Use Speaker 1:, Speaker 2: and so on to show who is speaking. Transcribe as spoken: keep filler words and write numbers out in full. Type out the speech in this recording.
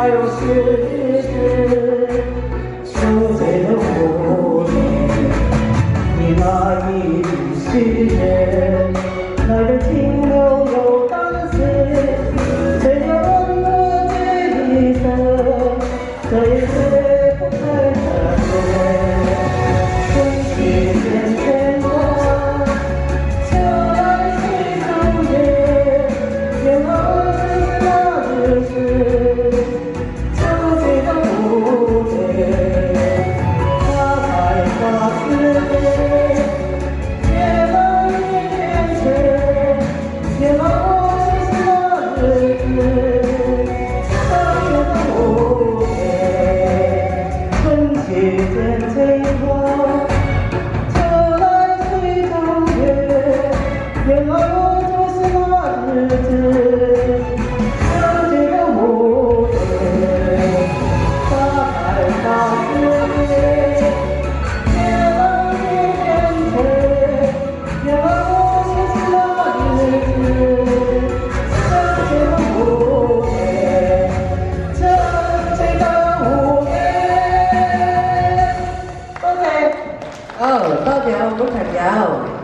Speaker 1: 有时日，守在了我的那一世人，那个停留有当时，谁要问我这一生，这一世不开的天，春去见天光，秋来水中月，愿我是那日子，秋水的蝴蝶，花开花似蝶。别忘我是那日子，当年的蝴蝶，春去见天光，秋来水中月。别忘我就是那日子，当年的蝴蝶，花开花似蝶。别忘你天天，别忘我就是那日子。哦，多謝我們朋友。